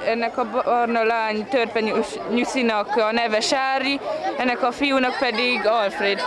ennek a barna lány törpenyűszinak a neve Sári, ennek a fiúnak pedig Alfred.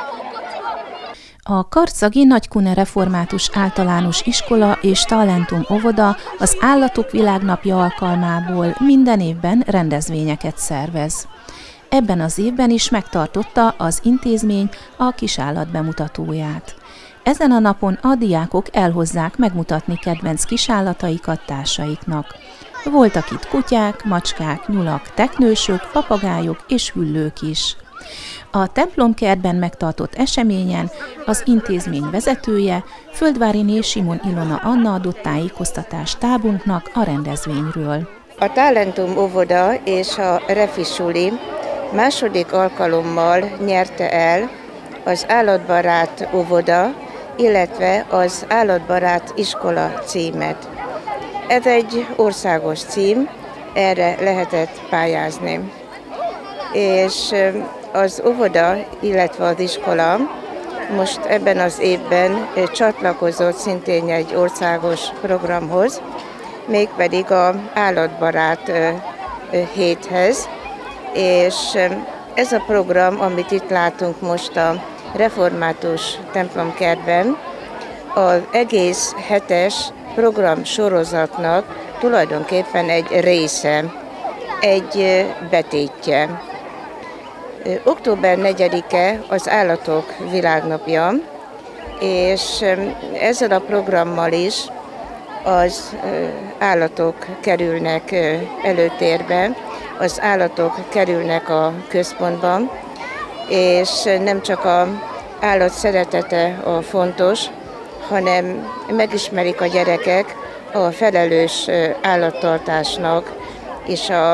A karcagi Nagykune Református Általános Iskola és Talentum óvoda az Állatok Világnapja alkalmából minden évben rendezvényeket szervez. Ebben az évben is megtartotta az intézmény a kisállat bemutatóját. Ezen a napon a diákok elhozzák megmutatni kedvenc kisállataikat társaiknak. Voltak itt kutyák, macskák, nyulak, teknősök, papagájok és hüllők is. A templomkertben megtartott eseményen az intézmény vezetője, Földváriné Simon Ilona Anna adott tájékoztatást tábunknak a rendezvényről. A Talentum óvoda és a Refi suli második alkalommal nyerte el az Állatbarát óvoda, illetve az Állatbarát iskola címet. Ez egy országos cím, erre lehetett pályázni. És az óvoda, illetve az iskola most ebben az évben csatlakozott szintén egy országos programhoz, mégpedig az Állatbarát héthez, és ez a program, amit itt látunk most a református templomkertben, az egész hetes program sorozatnak tulajdonképpen egy része, egy betétje. Október 4-e az Állatok Világnapja, és ezzel a programmal is az állatok kerülnek előtérbe, az állatok kerülnek a központba, és nem csak az állat szeretete a fontos, hanem megismerik a gyerekek a felelős állattartásnak és a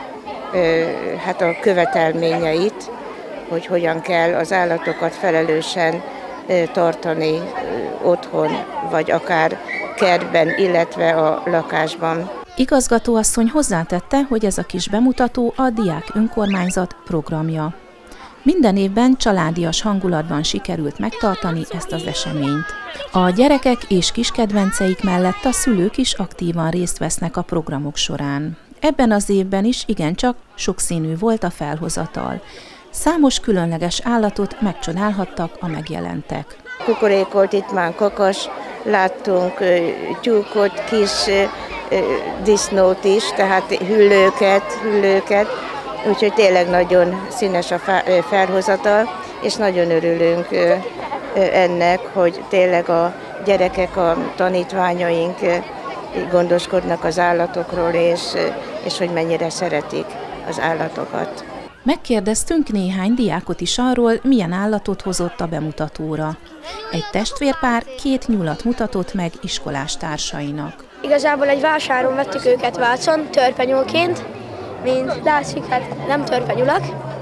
követelményeit, hogy hogyan kell az állatokat felelősen tartani otthon, vagy akár kertben, illetve a lakásban. Igazgatóasszony hozzátette, hogy ez a kis bemutató a Diák Önkormányzat programja. Minden évben családias hangulatban sikerült megtartani ezt az eseményt. A gyerekek és kiskedvenceik mellett a szülők is aktívan részt vesznek a programok során. Ebben az évben is igencsak sokszínű volt a felhozatal. Számos különleges állatot megcsodálhattak a megjelentek. Kukorékolt itt már kakas, láttunk tyúkot, kis disznót is, tehát hüllőket, úgyhogy tényleg nagyon színes a felhozatal, és nagyon örülünk ennek, hogy tényleg a gyerekek, a tanítványaink gondoskodnak az állatokról, és hogy mennyire szeretik az állatokat. Megkérdeztünk néhány diákot is arról, milyen állatot hozott a bemutatóra. Egy testvérpár 2 nyulat mutatott meg iskolás társainak. Igazából egy vásáron vettük őket Vácon, törpenyúlként, mint látszik, hát nem törpenyulak.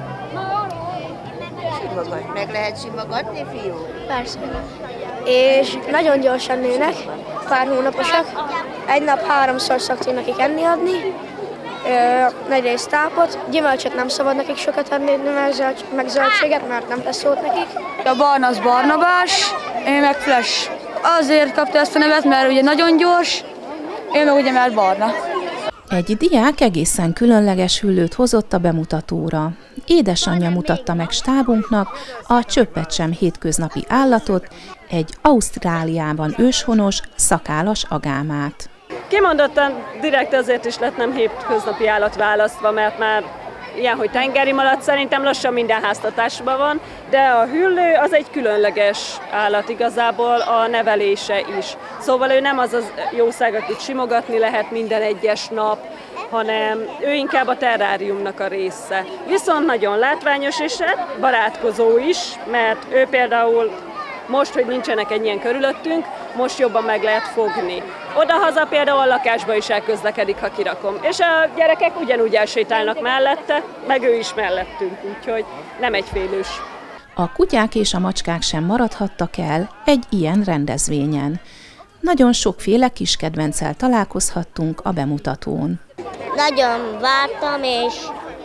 Meg lehet simogatni, fiú? Persze. És nagyon gyorsan nőnek, pár hónaposak. Egy nap 3-szor szoktunk nekik enni adni, nagy részt tápot. Gyümölcsöt nem szabad nekik sokat adni, meg zöldséget, mert nem tesz jót nekik. A barna az Barnabás, én meg Flash. Azért kapta ezt a nevet, mert ugye nagyon gyors, én meg ugye mert barna. Egy diák egészen különleges hüllőt hozott a bemutatóra. Édesanyja mutatta meg stábunknak a csöppet sem hétköznapi állatot, egy Ausztráliában őshonos, szakállas agámát. Kimondottan direkt azért is lett nem hétköznapi állat választva, mert már ilyen, hogy tengeri malac szerintem lassan minden háztatásban van, de a hüllő az egy különleges állat igazából, a nevelése is. Szóval ő nem az az jószág, akit simogatni lehet minden egyes nap, hanem ő inkább a terráriumnak a része. Viszont nagyon látványos és barátkozó is, mert ő például most, hogy nincsenek ennyien körülöttünk, most jobban meg lehet fogni. Odahaza például a lakásba is elközlekedik, ha kirakom. És a gyerekek ugyanúgy elsétálnak mellette, meg ő is mellettünk, úgyhogy nem egyfélős. A kutyák és a macskák sem maradhattak el egy ilyen rendezvényen. Nagyon sokféle kiskedvenccel találkozhattunk a bemutatón. Nagyon vártam, és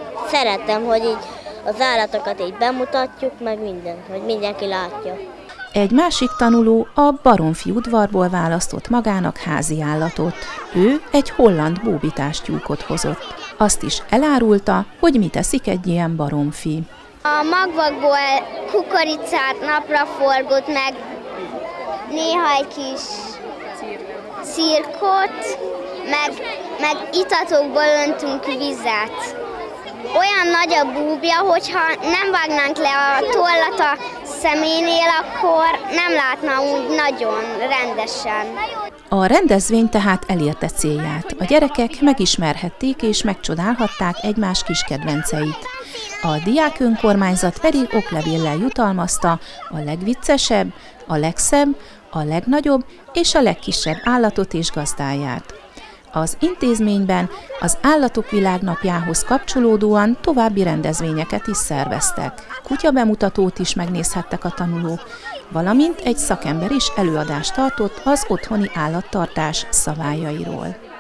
szeretem, hogy így az állatokat így bemutatjuk, meg mindent, hogy mindenki látja. Egy másik tanuló a Baromfi udvarból választott magának házi állatot. Ő egy holland bóbitástyúkot hozott. Azt is elárulta, hogy mit eszik egy ilyen baromfi. A magvakból kukoricát, napraforgót, meg néha egy kis cirkot, meg itatokból öntünk vizet. Olyan nagy a búbja, hogyha nem vágnánk le a tollat a szeménél, akkor nem látna úgy nagyon rendesen. A rendezvény tehát elérte célját. A gyerekek megismerhették és megcsodálhatták egymás kis kedvenceit. A diák önkormányzat pedig oklevéllel jutalmazta a legviccesebb, a legszebb, a legnagyobb és a legkisebb állatot és gazdáját. Az intézményben az Állatok Világnapjához kapcsolódóan további rendezvényeket is szerveztek. Kutyabemutatót is megnézhettek a tanulók, valamint egy szakember is előadást tartott az otthoni állattartás szabályairól.